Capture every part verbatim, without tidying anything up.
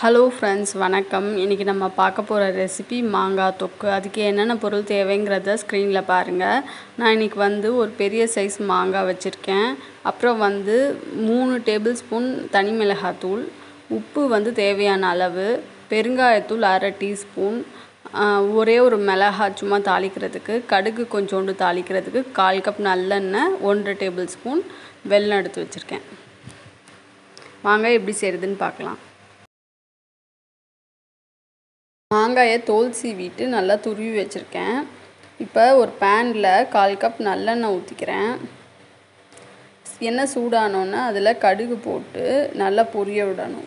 Hello friends, வணக்கம். இன்றைக்கி நம்ம பார்க்க போகிற ரெசிபி மாங்காய் தொக்கு. அதுக்கு என்னென்ன பொருள் தேவைங்கிறத ஸ்க்ரீனில் பாருங்கள். நான் இன்றைக்கி வந்து ஒரு பெரிய சைஸ் மாங்காய் வச்சுருக்கேன். அப்புறம் வந்து மூணு டேபிள் ஸ்பூன் தனி மிளகாத்தூள், உப்பு வந்து தேவையான அளவு, பெருங்காயத்தூள் அரை டீஸ்பூன், ஒரே ஒரு மிளகாய் சும்மா தாளிக்கிறதுக்கு, கடுகு கொஞ்சோண்டு தாளிக்கிறதுக்கு, கால் கப் நல்லெண்ணெய், ஒன்றரை டேபிள் ஸ்பூன் வெல்லம் எடுத்து வச்சுருக்கேன். மாங்காய் எப்படி செய்கிறதுன்னு பார்க்கலாம். மாங்காயை தோல் சீவிட்டு நல்லா துருவி வச்சுருக்கேன். இப்போ ஒரு பேனில் கால் கப் நல்லெண்ணெய் ஊற்றிக்கிறேன். எண்ணெய் சூடானோன்னே அதில் கடுகு போட்டு நல்லா பொரிய விடணும்.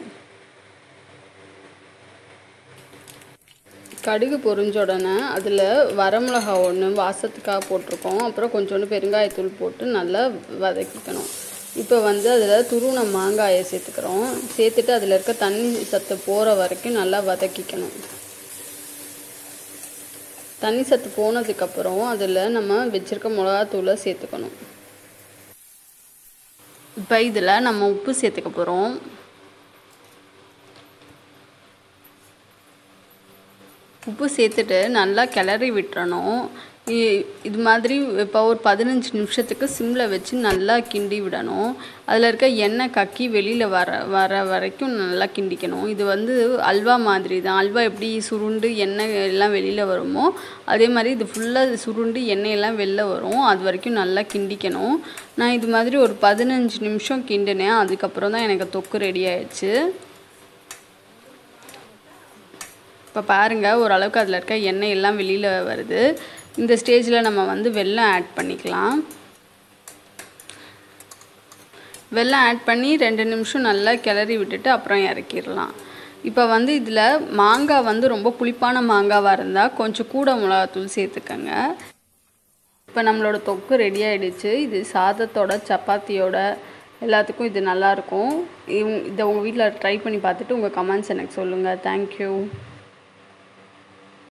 கடுகு பொரிஞ்ச உடனே அதில் வரமிளகா ஒன்று வாசத்துக்காக போட்டிருக்கோம். அப்புறம் கொஞ்சோண்டு பெருங்காயத்தூள் போட்டு நல்லா வதக்கிக்கணும். இப்போ வந்து அதில் துருவின மாங்காயை சேர்த்துக்கிறோம். சேர்த்துட்டு அதில் இருக்க தண்ணி சத்து போகிற வரைக்கும் நல்லா வதக்கிக்கணும். தண்ணி சத்து போனதுக்கப்புறம் அதில் நம்ம வச்சுருக்க மிளகாத்தூளை சேர்த்துக்கணும். இப்போ இதில் நம்ம உப்பு சேர்த்துக்க போகிறோம். உப்பு சேர்த்துட்டு நல்லா கிளறி விட்டுறணும். இது மாதிரி இப்போ ஒரு பதினஞ்சு நிமிஷத்துக்கு சிம்மில் வச்சு நல்லா கிண்டி விடணும். அதில் இருக்க எண்ணெய் கக்கி வெளியில் வர வர வரைக்கும் நல்லா கிண்டிக்கணும். இது வந்து அல்வா மாதிரி தான். அல்வா எப்படி சுருண்டு எண்ணெய் எல்லாம் வெளியில் வருமோ அதே மாதிரி இது ஃபுல்லாக சுருண்டு எண்ணெயெல்லாம் வெளில வரும். அது வரைக்கும் நல்லா கிண்டிக்கணும். நான் இது மாதிரி ஒரு பதினஞ்சு நிமிஷம் கிண்டினேன். அதுக்கப்புறம் தான் எனக்கு தொக்கு ரெடி ஆயிடுச்சு. இப்போ பாருங்கள், ஓரளவுக்கு அதில் இருக்க எண்ணெய் எல்லாம் வெளியில் வருது. இந்த ஸ்டேஜில் நம்ம வந்து வெல்லம் ஆட் பண்ணிக்கலாம். வெல்லம் ஆட் பண்ணி ரெண்டு நிமிஷம் நல்லா கிளறி விட்டுட்டு அப்புறம் இறக்கிடலாம். இப்போ வந்து இதில் மாங்காய் வந்து ரொம்ப புளிப்பான மாங்காவாக இருந்தால் கொஞ்சம் கூட மிளகாத்தூள் சேர்த்துக்கங்க. இப்போ நம்மளோட தொக்கு ரெடி ஆகிடுச்சு. இது சாதத்தோட சப்பாத்தியோட எல்லாத்துக்கும் இது நல்லாயிருக்கும். இதை உங்கள் வீட்டில் ட்ரை பண்ணி பார்த்துட்டு உங்கள் கமெண்ட்ஸ் எனக்கு சொல்லுங்கள். தேங்க்யூ.